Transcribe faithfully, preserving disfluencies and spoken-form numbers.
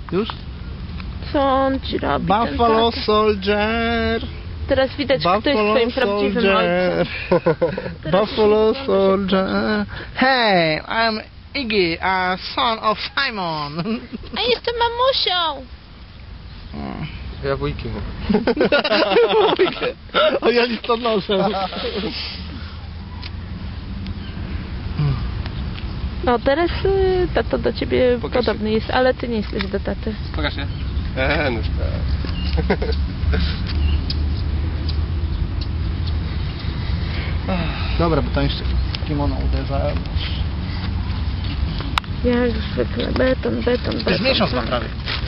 Już? Co on ci robi? ten Buffalo tata? Soldier. Teraz widać, kto jest Buffalo twoim prawdziwym ojcem. Soldier. Teraz Buffalo już nie Soldier. Hey, I'm Iggy, a son of Simon. A jestem mamusią! Ja wujkiem. O, ja listonoszem. No teraz y, tato do ciebie Pokaż podobny jest, ale ty nie jesteś do taty. Pokaż się. Eee, no tak. Dobra, bo tam jeszcze kimono uderza. Jak zwykle, beton, beton, beton. Już miesiąc mam prawie.